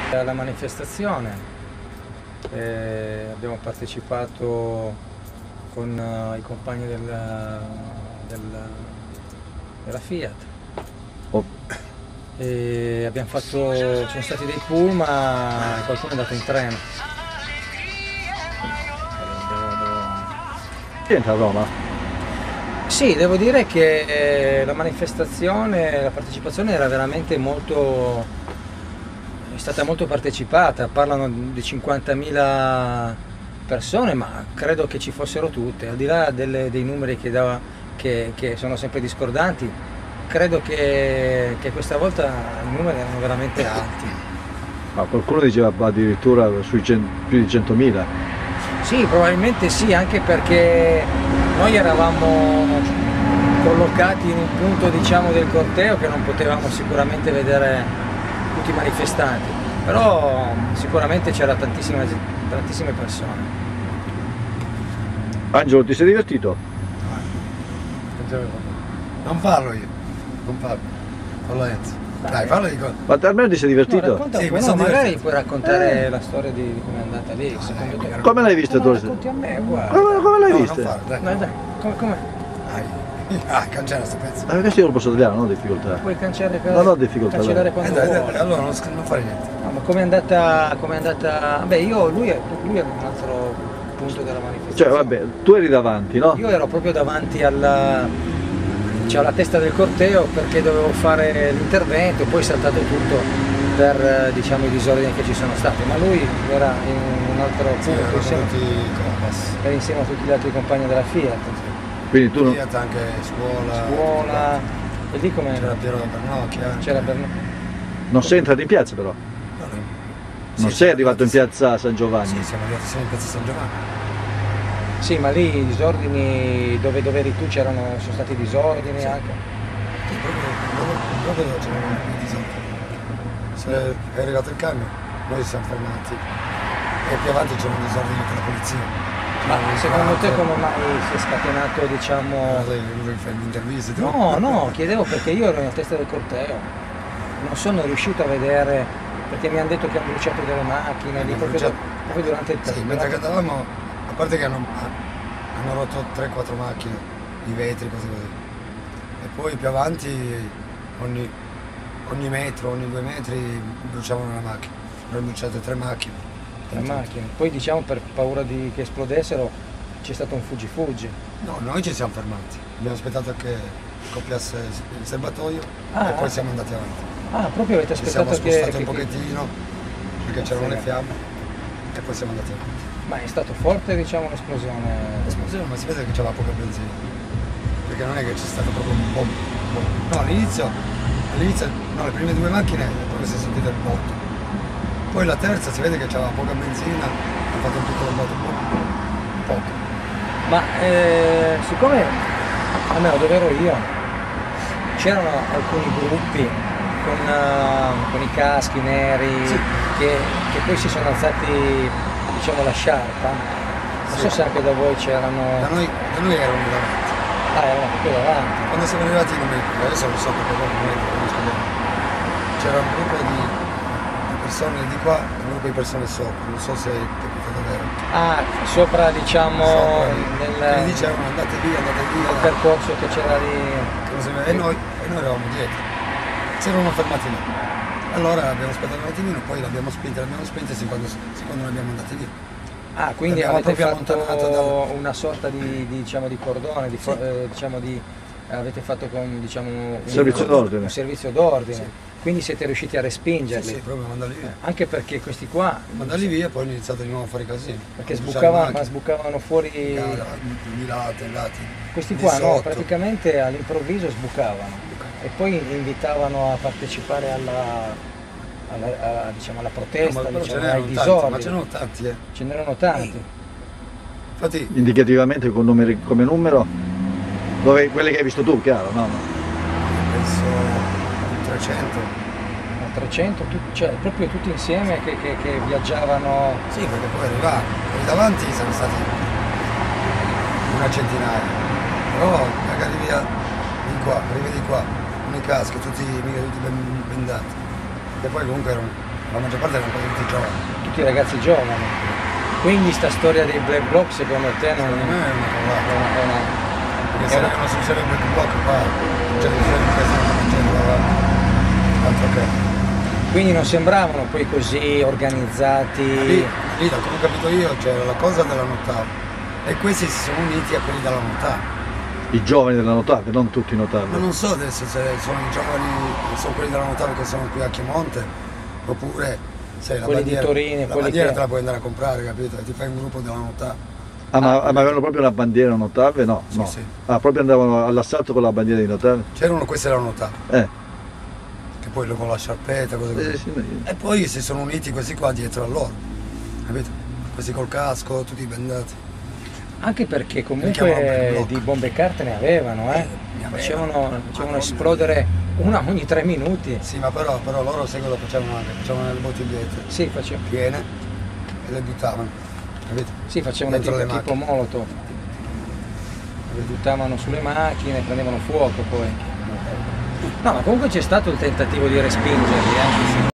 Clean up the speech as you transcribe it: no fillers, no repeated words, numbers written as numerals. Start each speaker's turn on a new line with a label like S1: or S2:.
S1: Alla manifestazione abbiamo partecipato con i compagni della Fiat.
S2: Oh.
S1: E abbiamo fatto, ci sono stati dei pullman e qualcuno è andato in treno.
S2: Chi entra a Roma?
S1: Sì, devo dire che la manifestazione, la partecipazione era veramente è stata molto partecipata, parlano di 50.000 persone, ma credo che ci fossero tutte, al di là dei numeri che sono sempre discordanti, credo che questa volta i numeri erano veramente alti.
S2: Ma qualcuno diceva addirittura sui più di 100.000.
S1: Sì, probabilmente sì, anche perché noi eravamo collocati in un punto, diciamo, del corteo che non potevamo sicuramente vedere tutti i manifestanti, però sicuramente c'era tantissime persone.
S2: Angelo, ti sei divertito?
S3: Non parlo io, non parlo, parlo Enzo. Dai, parlo di cosa.
S2: Ma almeno ti sei divertito?
S1: No, racconta
S3: Sì,
S1: un po',
S3: mi
S1: no,
S3: sono
S1: magari
S3: divertito.
S1: puoi raccontare la storia di come è andata lì, secondo te.
S2: Come l'hai vista tu?
S1: Racconti a me, guarda.
S2: Come l'hai
S3: No,
S2: vista?
S3: non farlo, dai.
S1: Dai, com'è?
S3: Cancella sto pezzo.
S2: Questo io lo posso tagliare, non ho difficoltà.
S1: Puoi cancellare,
S2: Non ho difficoltà,
S1: cancellare
S2: dai.
S1: quando vuoi.
S3: Allora non fare niente.
S1: No, ma com'è andata? Beh, lui è un altro punto della manifestazione.
S2: Cioè, vabbè, tu eri davanti, no?
S1: Io ero proprio davanti alla testa del corteo perché dovevo fare l'intervento, poi è saltato tutto per, diciamo, i disordini che ci sono stati, ma lui era in un altro punto era insieme a tutti gli altri compagni della Fiat.
S2: Quindi tu non...
S3: Fiat, anche scuola.
S1: E lì come
S3: C'era Piero Bernocchia.
S1: c'era Bernocchio.
S2: non sei entrato in piazza però? Non sei arrivato in piazza San Giovanni?
S3: Sì, siamo arrivati in piazza San Giovanni.
S1: Sì, ma lì i disordini dove eri tu sono stati disordini anche.
S3: Sì, proprio dove c'erano i disordini. Se è arrivato il camion, noi ci siamo fermati e più avanti c'era un disordine con la polizia.
S1: Ma secondo te come mai si è scatenato, diciamo...
S3: Lei fa l'intervista?
S1: No, chiedevo perché io ero in testa del corteo, non sono riuscito a vedere, perché mi hanno detto che hanno bruciato delle macchine lì proprio durante il
S3: Sì, mentre che andavamo, a parte che hanno rotto 3-4 macchine, i vetri, cose così. E poi più avanti, ogni metro, ogni 2 metri bruciavano una macchina. Noi bruciate 3 macchine.
S1: le macchine. Poi diciamo per paura che esplodessero c'è stato un fuggi-fuggi.
S3: No, noi ci siamo fermati, abbiamo aspettato che scoppiasse il serbatoio e poi siamo andati avanti.
S1: Ah, proprio avete
S3: Ci
S1: aspettato
S3: siamo spostati un pochettino perché c'erano le fiamme e poi siamo andati avanti.
S1: Ma è stato forte, diciamo, l'esplosione?
S3: L'esplosione, ma si vede che c'era poca benzina, perché non è che c'è stato proprio un bom. No, all'inizio, no, le prime 2 macchine proprio si è sentito il botto. Poi la terza si vede che c'era poca benzina, ha fatto un piccolo botto, poco.
S1: Ma siccome, almeno dove ero io, c'erano alcuni gruppi con i caschi neri,
S3: Sì.
S1: che poi si sono alzati, diciamo, la sciarpa. Non so se anche da voi c'erano...
S3: Da noi erano davanti.
S1: Ah, erano proprio davanti.
S3: Quando siamo arrivati non mi ricordo, adesso non so perché non mi riconosco bene. C'era un gruppo di persone di qua e un gruppo di persone sopra, non so se hai capito davvero.
S1: Ah, sopra, diciamo,
S3: Che
S1: nel
S3: gli dicevano andate via,
S1: percorso che c'era lì.
S3: e noi eravamo dietro. Si erano fermati lì. Allora abbiamo aspettato un attimino, poi l'abbiamo spinta secondo noi abbiamo andati via.
S1: Ah, quindi
S3: L'abbiamo
S1: avete
S3: proprio
S1: fatto
S3: allontanato
S1: una sorta diciamo, di cordone,
S3: Sì.
S1: avete fatto con, diciamo,
S2: Servizio d'ordine.
S1: un servizio d'ordine.
S3: Sì.
S1: Quindi siete riusciti a respingerli.
S3: Sì, proprio mandarli via.
S1: Anche perché questi qua,
S3: Mandarli via e poi hanno iniziato di nuovo a fare casino.
S1: perché
S3: Bussare
S1: sbucavano fuori,
S3: di lati.
S1: questi
S3: di
S1: qua no,
S3: sotto.
S1: praticamente all'improvviso sbucavano e poi invitavano a partecipare diciamo, alla protesta,
S3: però
S1: diciamo,
S3: ce
S1: ai
S3: n'erano tanti,
S1: disordini.
S3: ma ce n'erano tanti, eh.
S1: Ce n'erano tanti.
S3: Infatti,
S2: Indicativamente con come numero? Quelli che hai visto tu, chiaro, no?
S3: penso 300.
S1: 300, cioè proprio tutti insieme che viaggiavano.
S3: Sì, perché poi arrivavano. Quelli davanti sono stati una centinaia. Però magari arrivi di qua, con i caschi, tutti bendati. E poi comunque erano la maggior parte erano quasi tutti giovani.
S1: tutti ragazzi giovani. Quindi sta storia dei black bloc secondo te non
S3: Secondo me è una cavolata.
S1: è una...
S3: Perché se non si usa il black block qua, cioè di questi non c'è altro che.
S1: Quindi non sembravano poi così organizzati.
S3: Lì, da come ho capito io, c'era la cosa della Notave e questi si sono uniti a quelli della Notave.
S2: I giovani della Notave, non tutti i
S3: Ma
S2: Notave.
S3: non so adesso se sono i giovani, sono quelli della Notave che sono qui a Chiamonte, oppure se la
S1: Quelli di
S3: bandiera,
S1: Torino,
S3: la
S1: quelli
S3: bandiera
S1: che-
S3: te la puoi andare a comprare, capito? E ti fai un gruppo della Notave.
S2: Ma avevano proprio la bandiera Notave? No,
S3: Sì,
S2: no.
S3: sì.
S2: Ah, proprio andavano all'assalto con la bandiera di Notave?
S3: C'erano questi della Notave, che poi con la sciarpetta, cose così.
S2: Sì.
S3: E poi si sono uniti questi qua dietro a loro, capito? Questi col casco, tutti bendati.
S1: Anche perché
S3: chiamavano
S1: comunque
S3: black bloc.
S1: di bombe e carte ne avevano,
S3: Ne avevano.
S1: facevano esplodere una ogni 3 minuti.
S3: Sì, ma però loro sai cosa facevano anche? Facevano le bottigliette
S1: Sì,
S3: piene e le buttavano, capito?
S1: facevano
S3: Dentro le
S1: tipo
S3: macchine.
S1: molotov. Le buttavano sulle macchine, prendevano fuoco poi. No, ma comunque c'è stato il tentativo di respingerli,